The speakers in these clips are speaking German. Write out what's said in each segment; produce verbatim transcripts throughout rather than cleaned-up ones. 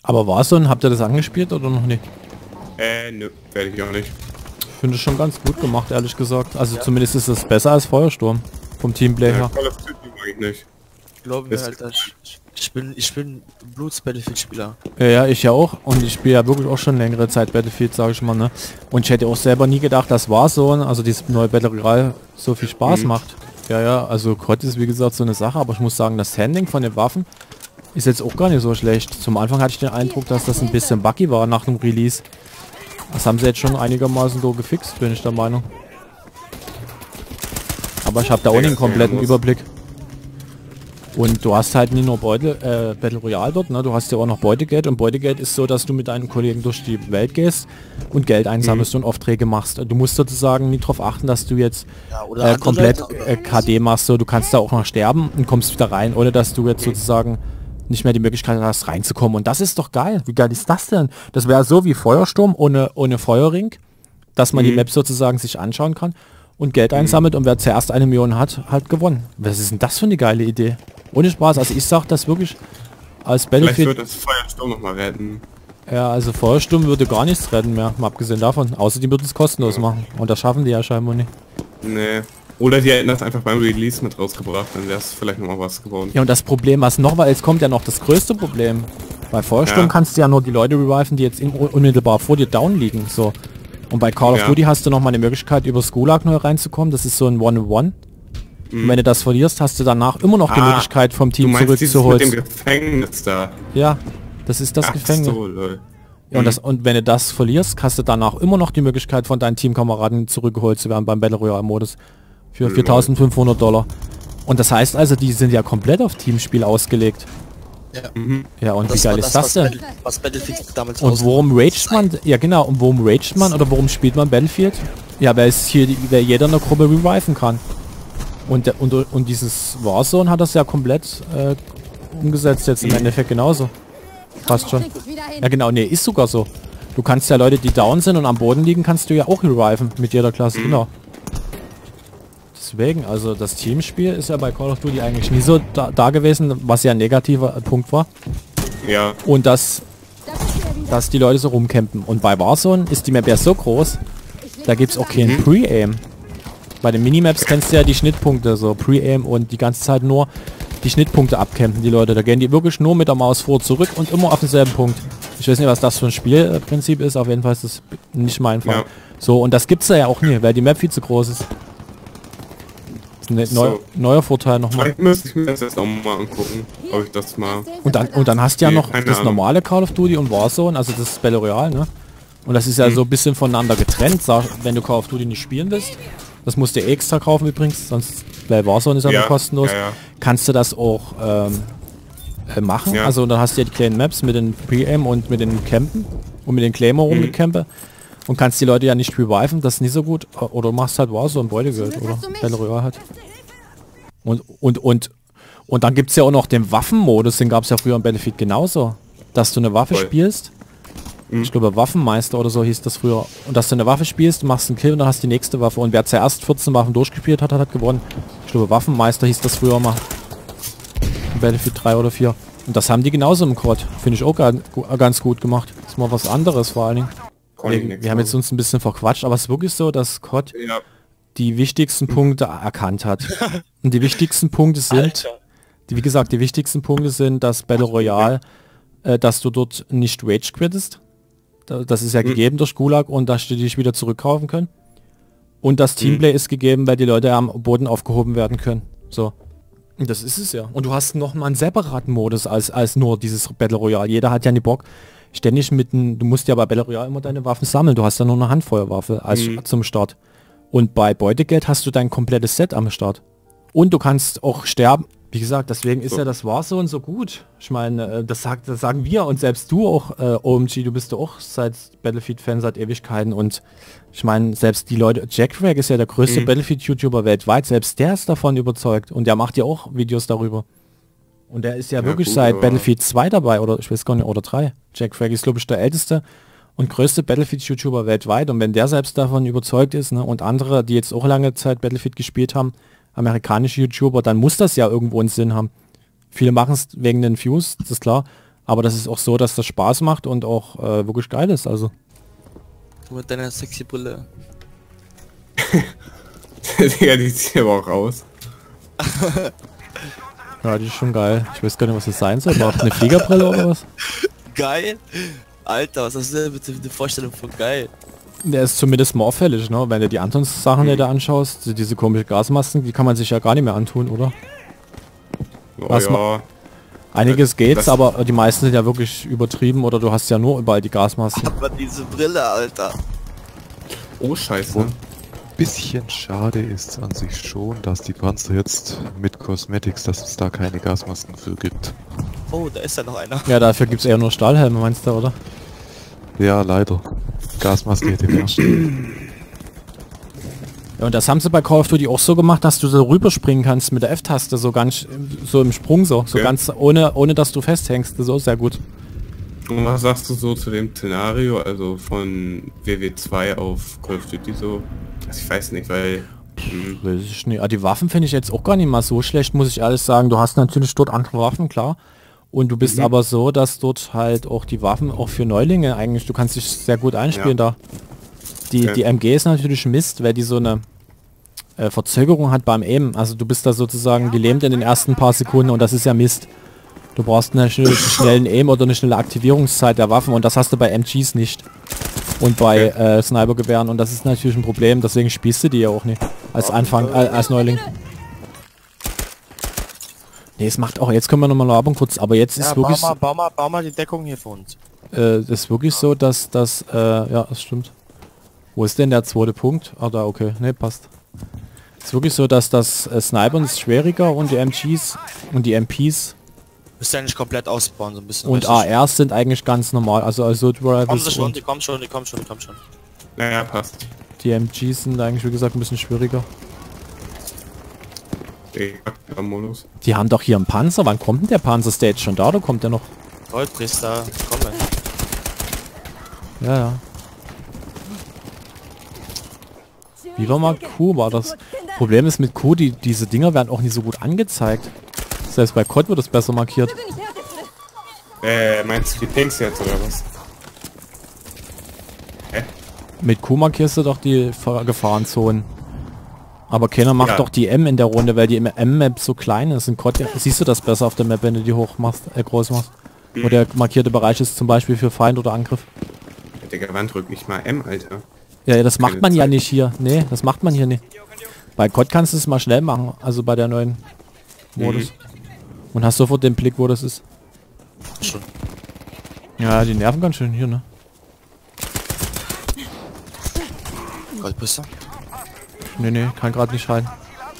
Aber Warzone, habt ihr das angespielt oder noch nicht? Äh, nö, werde ich auch nicht. Ich finde es schon ganz gut gemacht, ehrlich gesagt. Also ja. Zumindest ist es besser als Feuersturm. Vom Teamplay her. Ja, Call of Duty mag ich nicht. Ich glaube mir, Alter, ich, ich bin, ich bin Bluts-Battlefield-Spieler. Ja, ja, ich ja auch. Und ich spiele ja wirklich auch schon längere Zeit Battlefield, sage ich mal, ne? Und ich hätte auch selber nie gedacht, dass Warzone, also dieses neue Battle Royale, so viel Spaß mhm. macht. Ja, ja, also C O D ist wie gesagt so eine Sache, aber ich muss sagen, das Handling von den Waffen ist jetzt auch gar nicht so schlecht. Zum Anfang hatte ich den Eindruck, dass das ein bisschen buggy war nach dem Release. Das haben sie jetzt schon einigermaßen so gefixt, bin ich der Meinung. Aber ich habe da auch nicht den kompletten Überblick. Und du hast halt nicht nur Beute, äh, Battle Royale dort, ne? Du hast ja auch noch Beutegeld. Und Beutegeld ist so, dass du mit deinen Kollegen durch die Welt gehst und Geld einsammelst mhm. und Aufträge machst. Du musst sozusagen nie darauf achten, dass du jetzt ja, äh, komplett äh, K D machst. So, du kannst da auch noch sterben und kommst wieder rein, ohne dass du jetzt sozusagen nicht mehr die Möglichkeit hast, reinzukommen. Und das ist doch geil. Wie geil ist das denn? Das wäre so wie Feuersturm ohne, ohne Feuerring, dass man mhm. die Map sozusagen sich anschauen kann und Geld einsammelt, und wer zuerst eine Million hat, hat gewonnen. Was ist denn das für eine geile Idee? Ohne Spaß, also ich sag das wirklich als Battlefield... Vielleicht wird das Feuersturm noch mal retten. Ja, also Feuersturm würde gar nichts retten mehr, mal abgesehen davon. Außerdem würden es kostenlos ja. machen. Und das schaffen die ja scheinbar nicht. Nee. Oder die hätten das einfach beim Release mit rausgebracht, dann wäre es vielleicht noch mal was geworden. Ja, und das Problem, was noch war, jetzt kommt ja noch das größte Problem. Bei Feuersturm ja. kannst du ja nur die Leute reviven, die jetzt in, unmittelbar vor dir down liegen. So. Und bei Call of ja. Duty hast du noch mal eine Möglichkeit, über das Gulag neu reinzukommen. Das ist so ein One-on-One. Und wenn du das verlierst, hast du danach immer noch die ah, Möglichkeit, vom Team zurückzuholen. Mit dem Gefängnis da. Ja, das ist das Ach Gefängnis. So, lol. Ja, und, das, und wenn du das verlierst, hast du danach immer noch die Möglichkeit, von deinen Teamkameraden zurückgeholt zu werden beim Battle Royale Modus. Für viertausendfünfhundert Dollar. Und das heißt also, die sind ja komplett auf Teamspiel ausgelegt. Ja, mhm. ja und das wie geil das, ist das denn? Was Battlefield damals und worum raged man? Ja genau, und worum raged man oder worum spielt man Battlefield? Ja, weil es hier, weil jeder in der Gruppe reviven kann. Und, der, und, und dieses Warzone hat das ja komplett äh, umgesetzt jetzt im mhm. Endeffekt genauso. Fast schon. Ja genau, nee, ist sogar so. Du kannst ja Leute, die down sind und am Boden liegen, kannst du ja auch reviven mit jeder Klasse, mhm. genau. Deswegen, also das Teamspiel ist ja bei Call of Duty eigentlich nie so da, da gewesen, was ja ein negativer Punkt war. Ja. Und dass, dass die Leute so rumcampen. Und bei Warzone ist die Map ja so groß, da gibt es auch kein mhm. Pre-Aim. Bei den Minimaps kennst du ja die Schnittpunkte, so Pre-Aim, und die ganze Zeit nur die Schnittpunkte abcampen, die Leute. Da gehen die wirklich nur mit der Maus vor zurück und immer auf denselben Punkt. Ich weiß nicht, was das für ein Spielprinzip ist, auf jeden Fall ist das nicht mein Fall. Ja. So, und das gibt's da ja auch nie, weil die Map viel zu groß ist. Das ist ein neu, so. neuer Vorteil nochmal. Vielleicht müsste ich mir das jetzt auch mal angucken, ob ich das mal... Und dann, und dann hast du ja nee, noch das Ahnung. normale Call of Duty und Warzone, also das Battle Royale, ne? Und das ist ja hm. so ein bisschen voneinander getrennt, sag, wenn du Call of Duty nicht spielen willst. Das musst du extra kaufen übrigens, sonst, weil Warzone ist ja, ja nur kostenlos. Ja, ja. Kannst du das auch ähm, äh, machen. Ja. Also dann hast du ja die kleinen Maps mit den Pre-Aim und mit den Campen und mit den Claymore rum mhm. mit Camper. Und kannst die Leute ja nicht reviven, das ist nicht so gut. Oder du machst halt Warzone, Beutegeld oder Battle Royale halt. Und, und, und, und dann gibt es ja auch noch den Waffenmodus, den gab es ja früher im Battlefield genauso. Dass du eine Waffe Voll. spielst. Ich glaube Waffenmeister oder so hieß das früher. Und dass du eine Waffe spielst, machst einen Kill und dann hast du die nächste Waffe. Und wer zuerst vierzehn Waffen durchgespielt hat, hat, hat gewonnen. Ich glaube Waffenmeister hieß das früher mal. In Battlefield drei oder vier. Und das haben die genauso im Quad. Finde ich auch ganz gut gemacht. Das ist mal was anderes vor allen Dingen. Wir, wir haben jetzt uns ein bisschen verquatscht, aber es ist wirklich so, dass C O D ja. die wichtigsten Punkte erkannt hat. Und die wichtigsten Punkte sind, die, wie gesagt, die wichtigsten Punkte sind, dass Battle Royale, äh, dass du dort nicht Rage quittest. Das ist ja mhm. gegeben durch Gulag, und dass die dich wieder zurückkaufen können. Und das Teamplay mhm. ist gegeben, weil die Leute am Boden aufgehoben werden können. So. Und das ist es ja. Und du hast noch mal einen separaten Modus als, als nur dieses Battle Royale. Jeder hat ja nicht Bock, ständig mit einem, du musst ja bei Battle Royale immer deine Waffen sammeln. Du hast ja nur eine Handfeuerwaffe als mhm. zum Start. Und bei Beutegeld hast du dein komplettes Set am Start. Und du kannst auch sterben. Wie gesagt, deswegen ist so. ja das Warzone so gut. Ich meine, das, sagt, das sagen wir, und selbst du auch, äh, O M G, du bist ja auch seit Battlefield-Fan seit Ewigkeiten, und ich meine, selbst die Leute, Jackfrag ist ja der größte mhm. Battlefield-YouTuber weltweit, selbst der ist davon überzeugt, und der macht ja auch Videos darüber. Und der ist ja, ja wirklich gut, seit Battlefield zwei dabei, oder ich weiß gar nicht, oder drei. Jackfrag ist, glaube ich, der älteste und größte Battlefield-YouTuber weltweit, und wenn der selbst davon überzeugt ist, ne, und andere, die jetzt auch lange Zeit Battlefield gespielt haben, amerikanische YouTuber, dann muss das ja irgendwo einen Sinn haben. Viele machen es wegen den Views, das ist klar, Aber das ist auch so, dass das Spaß macht und auch äh, wirklich geil ist, also. Du mit deiner sexy Brille. Digga, die zieht aber auch raus. Ja, die ist schon geil. Ich weiß gar nicht, was das sein soll. Überhaupt eine Fliegerbrille oder was? Geil? Alter, was hast du denn bitte für eine Vorstellung von geil? Der ist zumindest mal auffällig, ne? Wenn du die anderen Sachen, die du anschaust, die- diese komischen Gasmasken, die kann man sich ja gar nicht mehr antun, oder? Oh, Was ja. Einiges geht's, das- aber die meisten sind ja wirklich übertrieben oder du hast ja nur überall die Gasmasken. Aber diese Brille, Alter. Oh, scheiße. Und bisschen schade ist an sich schon, dass die Panzer jetzt mit Cosmetics, dass es da keine Gasmasken für gibt. Oh, da ist ja noch einer. Ja, dafür gibt's eher nur Stahlhelme, meinst du, oder? Ja, leider. Gasmaske hätte mehr. Ja, und das haben sie bei Call of Duty auch so gemacht, dass du so rüberspringen kannst mit der F-Taste, so ganz, so im Sprung so, so Ja. ganz ohne, ohne dass du festhängst, das ist auch sehr gut. Und was sagst du so zu dem Szenario, also von W W zwei auf Call of Duty so? Also ich weiß nicht, weil... Hm, Weiß ich nicht. Ah, die Waffen finde ich jetzt auch gar nicht mal so schlecht, muss ich ehrlich sagen. Du hast natürlich dort andere Waffen, klar. Und du bist Mhm. aber so, dass dort halt auch die Waffen auch für Neulinge eigentlich, du kannst dich sehr gut einspielen da. Die, Okay. die M G ist natürlich Mist, weil die so eine äh, Verzögerung hat beim Aimen. Also du bist da sozusagen gelähmt in den ersten paar Sekunden und das ist ja Mist. Du brauchst einen schnell, schnellen Aim oder eine schnelle Aktivierungszeit der Waffen und das hast du bei M Gs nicht. Und bei Okay. äh, Snipergewehren und das ist natürlich ein Problem, deswegen spielst du die ja auch nicht. Als Anfang, äh, als Neuling. Nee, es macht auch, jetzt können wir nochmal labern kurz, aber jetzt ist Ja, bau wirklich, mal, bau mal, bau mal die Deckung hier für uns. äh, das ist wirklich so, dass das, äh, ja, das stimmt. Wo ist denn der zweite Punkt? Ah, da, okay, ne, passt. Es ist wirklich so, dass das äh, Snipern ist schwieriger und die M Gs und die M Ps Müsst ihr eigentlich komplett ausbauen, so ein bisschen. und richtig. A Rs sind eigentlich ganz normal, also Assault Kommen sie Rifles schon, und die kommen schon, die kommen schon, die kommen schon. naja, passt. die M Gs sind eigentlich, wie gesagt, ein bisschen schwieriger. Ey, Modus. Die haben doch hier einen Panzer, wann kommt denn der Panzer? Ist der jetzt schon da oder kommt der noch? Goldpriester, kommen. Ja, ja. Wie war mal Q, war das? Problem ist mit Q, die, diese Dinger werden auch nicht so gut angezeigt. Selbst bei C O D wird es besser markiert. Äh, meinst du die Pinks jetzt oder was? Hä? Mit Q markierst du doch die Ver- Gefahrenzonen. Aber keiner macht Ja. doch die M in der Runde, weil die M-Map so klein ist. In C O D siehst du das besser auf der Map, wenn du die hoch machst, äh, groß machst. Wo der markierte Bereich ist zum Beispiel für Feind oder Angriff. Digga, wann drückt nicht mal M, Alter? Ja, ja, das macht Keine man ja Zeit. nicht hier. Nee, das macht man hier nicht. Bei C O D kannst du es mal schnell machen, also bei der neuen Modus. Und hast sofort den Blick, wo das ist. Schon. Ja, die nerven ganz schön hier, ne? Goldpriester? Nee, nee, kann gerade nicht rein.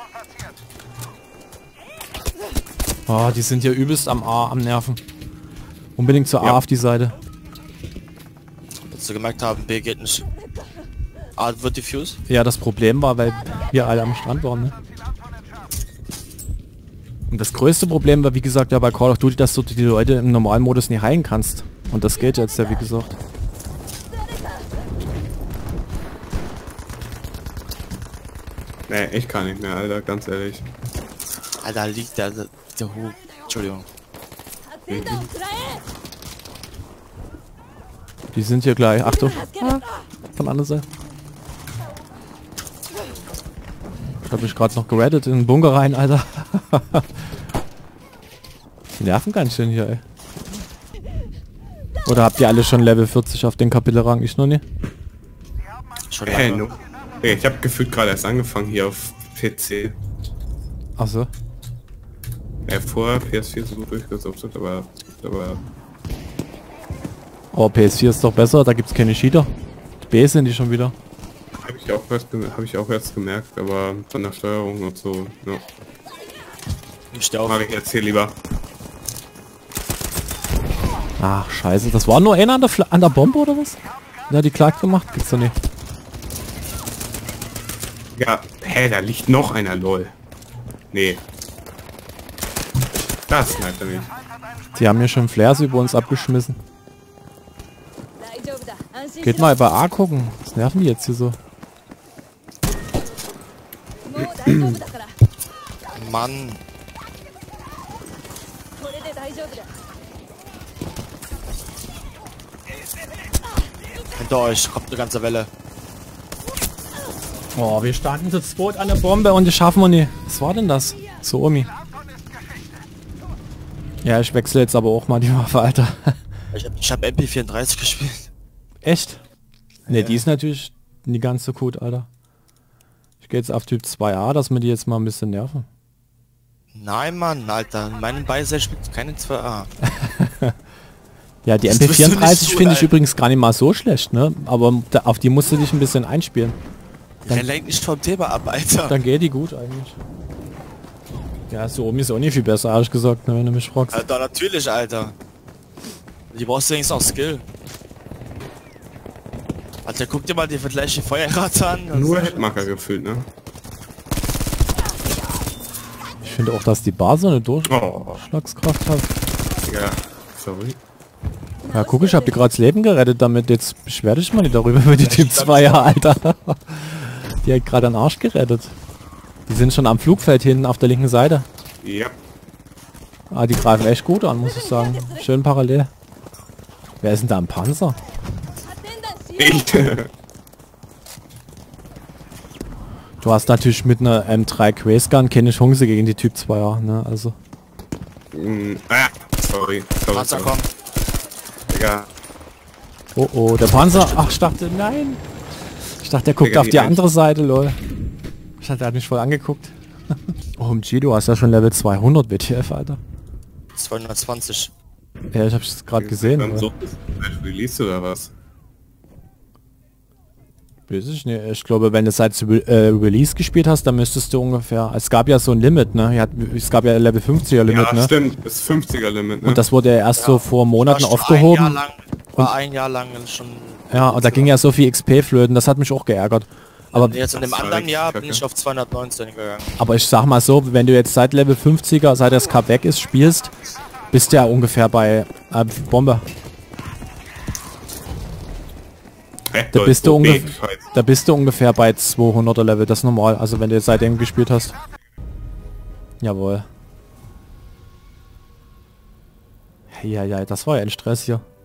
Oh, die sind hier übelst am A, am Nerven. Unbedingt zur A Ja. auf die Seite. Dass wir gemerkt haben, B geht nicht. A wird diffuse. Ja, das Problem war, weil wir alle am Strand waren, ne? Und das größte Problem war, wie gesagt, ja bei Call of Duty, dass du die Leute im normalen Modus nicht heilen kannst. Und das geht jetzt ja, wie gesagt. Nee, ich kann nicht mehr, Alter, ganz ehrlich. Alter, liegt der, der, der Hub. Entschuldigung. Die sind hier gleich. Achtung. Ah, von der anderen Seite. Ich hab mich gerade noch gerettet in den Bunker rein, Alter. Die nerven ganz schön hier, ey. Oder habt ihr alle schon Level vierzig auf den Kapitelrang? Ich noch nicht. Schon Hey, lange. no. Hey, ich hab gefühlt gerade erst angefangen hier auf P C. Achso. Äh, vorher P S vier so durchgesuchtet, aber... aber Aber P S vier ist doch besser, da gibt's keine Cheater. Die B sind die schon wieder. habe ich auch erst, gem- hab ich auch erst gemerkt, aber von der Steuerung und so, ja. Ich steh auf. Mag ich jetzt hier lieber. Ach, scheiße. Das war nur einer an der, Fla an der Bombe, oder was? Ja, die Clark gemacht? Gibt's doch nicht. Ja, hä, da liegt noch einer, lol. Nee. Das sniped er nicht. Die haben hier schon Flares über uns abgeschmissen. Geht mal bei A gucken. Was nerven die jetzt hier so? Mann. Hinter euch kommt eine ganze Welle. Oh, wir standen zu zweit an der Bombe und die schaffen wir nicht. Was war denn das? So, Omi. Ja, ich wechsle jetzt aber auch mal die Waffe, Alter. Ich hab, ich hab M P vierunddreißig gespielt. Echt? Ne, Ja. die ist natürlich nicht ganz so gut, Alter. Ich gehe jetzt auf Typ zwei A, dass wir die jetzt mal ein bisschen nerven. Nein, Mann, Alter. In meinem Beisein spielt keine zwei A. Ja, die Das M P wirst du nicht vierunddreißig tun, finde ich Alter. übrigens gar nicht mal so schlecht, ne? Aber da, auf die musst du dich ein bisschen einspielen. Der lenkt nicht vom Thema ab, Alter. Dann geht die gut eigentlich. Ja, so Omi ist auch nicht viel besser, ehrlich gesagt, ne, wenn du mich fragst. Alter, natürlich, Alter. Die brauchst du wenigstens auch Skill. Alter, guck dir mal die vergleiche Feuerrate an. Das Nur ist- Hitmarker gefühlt, ne? Ich finde auch, dass die Bar so eine Oh, Durchschlagskraft hat. ja. Sorry. Ja, guck, ich hab dir gerade das Leben gerettet damit. Jetzt beschwer dich mal nicht darüber über die Typ zwei, ja, Alter. Die hat gerade einen Arsch gerettet. Die sind schon am Flugfeld hinten auf der linken Seite. Ja. Ah, die greifen echt gut an, muss ich sagen. Schön parallel. Wer ist denn da am Panzer? Ich. Du hast natürlich mit einer M drei Quaysgun keine Chance gegen die Typ zwei A, ne? Also. Mm, ah, sorry. sorry, Panzer sorry. kommt. Digga. Oh oh, der Panzer. Ach, ich dachte, nein. Ich dachte, der guckt Digga, auf wie die alt? andere Seite, lol. Ich dachte, der hat mich voll angeguckt. O M G, du hast ja schon Level zweihundert W T F, Alter. zweihundertzwanzig. Ja, ich hab's gerade gesehen. Dann aber- so Release oder was? Weiß ich nicht. Ich glaube, wenn du seit Re äh, Release gespielt hast, dann müsstest du ungefähr... Es gab ja so ein Limit, ne? Ja, es gab ja Level fünfziger Limit, Ja, ne? stimmt. Das fünfziger Limit, ne? Und das wurde ja erst so vor Monaten War schon aufgehoben. Ein Jahr lang, war ein Jahr lang schon... Ja, und da ging ja so viel X P flöten, das hat mich auch geärgert. Aber, Jetzt in dem Das war anderen richtig Jahr bin kacke. ich auf zweihundertneunzehn gegangen. aber ich sag mal so, wenn du jetzt seit Level fünfziger, seit das Cup weg ist, spielst, bist du ja ungefähr bei äh, Bombe. Hä, Da Leute, bist, du O B, ungefähr, Scheiße. da bist du ungefähr bei zweihunderter Level, das ist normal. Also wenn du jetzt seitdem gespielt hast. Jawohl. Ja, ja, das war ja ein Stress hier.